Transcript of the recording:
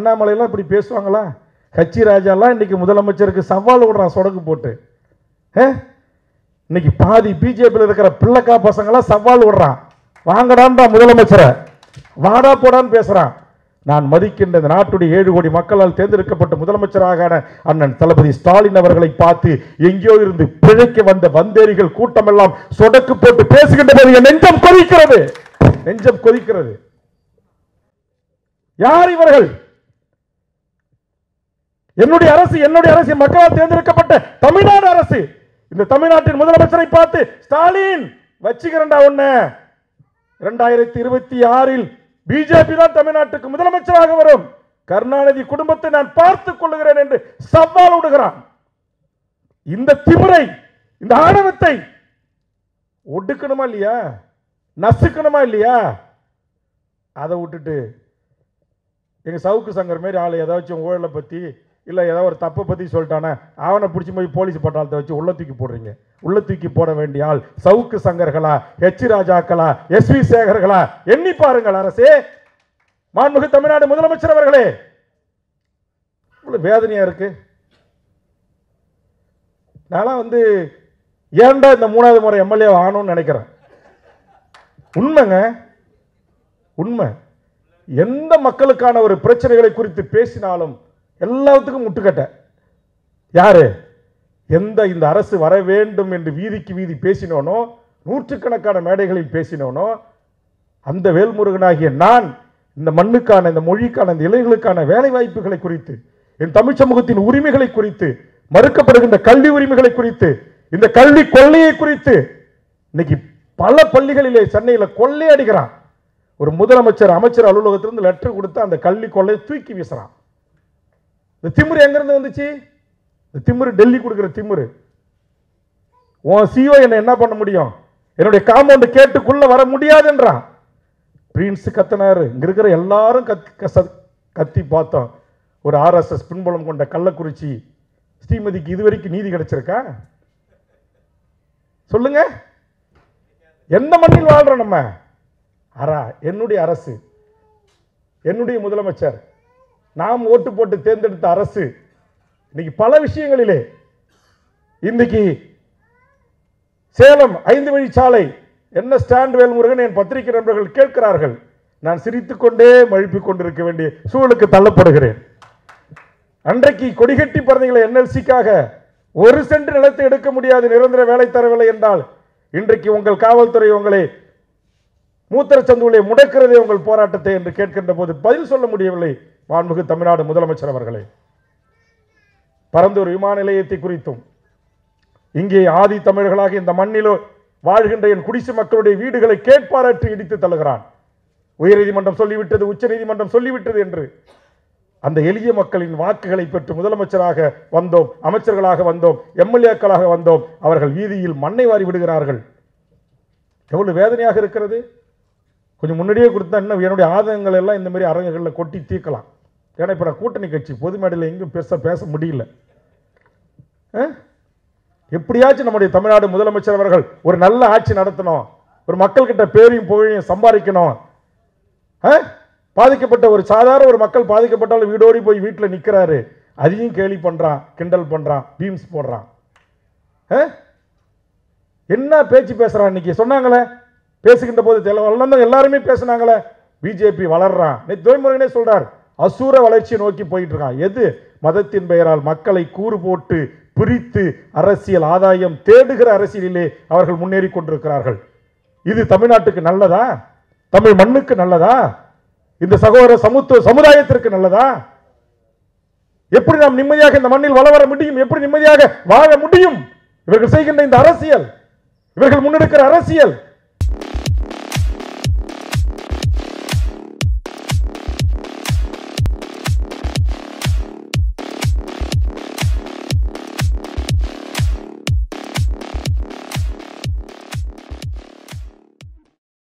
அண்ணாமலையெல்லாம் இப்படி பேசுவாங்களா? கட்சி ராஜாலாம் இன்னைக்கு முதலமைச்சருக்கு சவால் விடுறான் சொடக்கு போட்டு. இன்னைக்கு பாதி பிஜேபியில் இருக்கிற பிள்ளைக்கா பசங்களாம் சவால் விடுறான். வாங்கடான்றா முதலமைச்சரை, வாடா போடான்னு பேசுறான். நான் மதிக்கின்ற இந்த நாட்டுடைய 7 கோடி மக்களால் தேர்ந்தெடுக்கப்பட்ட முதலமைச்சராக அண்ணன் தளபதி ஸ்டாலின் அவர்களை பார்த்து எங்கேயோ இருந்து பிழைக்க வந்த வந்தேரிகள் கூட்டம் எல்லாம் சொடக்கு போட்டு பேசுகின்ற போது என் நெஞ்சம் கொதிக்கிறது, நெஞ்சம் கொதிக்கிறது. யார் இவர்கள்? என்னுடைய அரசு மக்களால் தேர்ந்தெடுக்கப்பட்ட தமிழ்நாடு அரசு. இந்த தமிழ்நாட்டின் முதலமைச்சரை பார்த்து ஸ்டாலின் வச்சுக்கிறண்டா ஒண்ணு, 2026 பிஜேபி தான் தமிழ்நாட்டுக்கு முதலமைச்சராக வரும், கருணாநிதி குடும்பத்தை நான் பார்த்துக் கொள்ளுகிறேன் என்று சவால் விடுகிறான். இந்த திமிரை, இந்த ஆணவத்தை ஒடுக்கணுமா இல்லையா? நசுக்கணுமா இல்லையா? அதை விட்டுட்டு எங்க சவுக்கு சங்கர் மாதிரி ஆளு ஏதாச்சும் ஊழலை பத்தி இல்ல ஏதாவது ஒரு தப்பை பத்தி சொல்லிட்டானே அவனை பிடிச்சி போய் போலீஸ் பட்டாளத்தை வச்சு உள்ள தூக்கி போடுறீங்க. உள்ள தூக்கி போட வேண்டிய ஆள் சவுக்கு சங்கர்களா, எச் ராஜாக்களா, எஸ் வி சேகர்களா? எண்ணி பாருங்கள் அரசே, மாண்புமிகு தமிழ்நாடு முதலமைச்சர் அவர்களே. வேதனையா இருக்கு. நான் ஏன்டா இந்த 3வது முறை எம்எல்ஏ ஆகணும்னு நினைக்கிறேன். உண்மைங்க, உண்மை. எந்த மக்களுக்கான ஒரு பிரச்சனைகளை குறித்து பேசினாலும் எல்லாத்துக்கும் முட்டுக்கட்ட. யாரு? இந்த அரசு வர வேண்டும் என்று வீதிக்கு வீதி பேசினோனோ, நூற்றுக்கணக்கான மேடைகளில் பேசினோனோ, அந்த வேல்முருகனாகிய நான் இந்த மண்ணுக்கான, இந்த மொழிக்கான, இந்த இளைஞர்களுக்கான வேலை வாய்ப்புகளை குறித்து, என் தமிழ் சமூகத்தின் உரிமைகளை குறித்து, மறுக்கப்படுகின்ற கல்வி உரிமைகளை குறித்து, இந்த கல்வி கொள்ளையை குறித்து இன்னைக்கு பல பள்ளிகளிலே சென்னையில் கொள்ளை அடிக்கிறான். ஒரு முதலமைச்சர் அமைச்சர் அலுவலகத்திலிருந்து லெட்டர் கொடுத்து அந்த கல்வி கொள்ளையை தூக்கி வீசுறான். இந்த திமிரு எங்கிருந்து வந்துச்சு? இந்த திமிரு டெல்லி கொடுக்கிற திமிரு. உன் சிஓ என்ன பண்ண முடியும்? என்னுடைய காம்பவுண்ட் கேட்டுக்குள்ள வர முடியாதுன்றான். பிரின்ஸ் கத்தனாரு, இங்க இருக்கிற எல்லாரும் கத்தி பார்த்தோம். ஒரு RSS பின்புலம் கொண்ட கள்ளக்குறிச்சி ஸ்ரீமதிக்கு இதுவரைக்கும் நீதி கிடைச்சிருக்கா? சொல்லுங்க. எந்த மண்ணில் வாழ்றோம் நம்ம? என்னுடைய அரசு, என்னுடைய முதலமைச்சர், நாம் ஓட்டு போட்டு தேர்ந்தெடுத்த அரசு இன்னைக்கு பல விஷயங்களிலே, இன்னைக்கு சேலம் 5 வழிச்சாலை என்ன ஸ்டாண்ட் வேல்முருகன் என் பத்திரிகை நண்பர்கள் கேட்கிறார்கள். நான் சிரித்துக்கொண்டே மழுப்பிக் கொண்டிருக்க வேண்டிய சூழலுக்கு தள்ளப்படுகிறேன். அன்றைக்கு கொடிகட்டி பறந்தீங்களே NLC-க்காக 1 சென்ட் நிலத்தை எடுக்க முடியாது, நிரந்தர வேலை தரவில்லை என்றால், இன்றைக்கு உங்கள் காவல்துறை உங்களை மூத்திரச்சந்துகளை முடக்கிறதே உங்கள் போராட்டத்தை என்று கேட்கின்ற போது பதில் சொல்ல முடியவில்லை. மாண்புமிகு தமிழ்நாடு முதலமைச்சர் அவர்களே, பரந்தூர் விமான நிலையத்தை குறித்தும், இங்கே ஆதி தமிழர்களாக இந்த மண்ணிலோ வாழ்கின்ற என் குடிசை மக்களுடைய வீடுகளை கேட்பாரற்று இடித்து தள்ளுகிறான். உயர்நீதிமன்றம் சொல்லிவிட்டது, உச்ச நீதிமன்றம் சொல்லிவிட்டது என்று அந்த எளிய மக்களின் வாக்குகளை பெற்று முதலமைச்சராக வந்தோம், அமைச்சர்களாக வந்தோம், எம்எல்ஏக்களாக வந்தோம். அவர்கள் வீதியில் மண்ணை வாரி விடுகிறார்கள். எவ்வளவு வேதனையாக இருக்கிறது. கொஞ்சம் முன்னாடியே கொடுத்தா இன்னும் என்னுடைய ஆதங்கங்கள் எல்லாம் இந்த மாதிரி அரங்குகளில் கொட்டி தீர்க்கலாம். ஏன்னா இப்போ நான் கூட்டணி கட்சி பொது மேடையில் எங்கும் பேச முடியல. எப்படியாச்சும் நம்முடைய தமிழ்நாடு முதலமைச்சர் அவர்கள் ஒரு நல்ல ஆட்சி நடத்தணும், ஒரு மக்கள்கிட்ட பேரையும் புகழையும் சம்பாதிக்கணும். பாதிக்கப்பட்ட ஒரு சாதாரண ஒரு மக்கள் பாதிக்கப்பட்டாலும் வீடோடி போய் வீட்டில் நிற்கிறாரு, அதையும் கேலி பண்றான், கிண்டல் பண்றான், பீம்ஸ் போடுறான். என்ன பேச்சு பேசுறான்? இன்னைக்கு சொன்னாங்களே, பேசுகின்ற போது எல்லாருமே பேசினாங்களே, பிஜேபி வளர்றான். துரைமுருகனே சொல்றார், அசூர வளர்ச்சியை நோக்கி போயிட்டு இருக்கான். எது? மதத்தின் பெயரால் மக்களை கூறு போட்டு பிரித்து அரசியல் ஆதாயம் தேடுகிற அரசியலிலே அவர்கள் முன்னேறி கொண்டிருக்கிறார்கள். இது தமிழ்நாட்டுக்கு நல்லதா? தமிழ் மண்ணுக்கு நல்லதா? இந்த சகோதர சமுதாயத்திற்கு நல்லதா? எப்படி நாம் நிம்மதியாக இந்த மண்ணில் வளர முடியும்? எப்படி நிம்மதியாக வாழ முடியும்? இவர்கள் செய்கின்ற இந்த அரசியல், இவர்கள் முன்னெடுக்கிற அரசியல்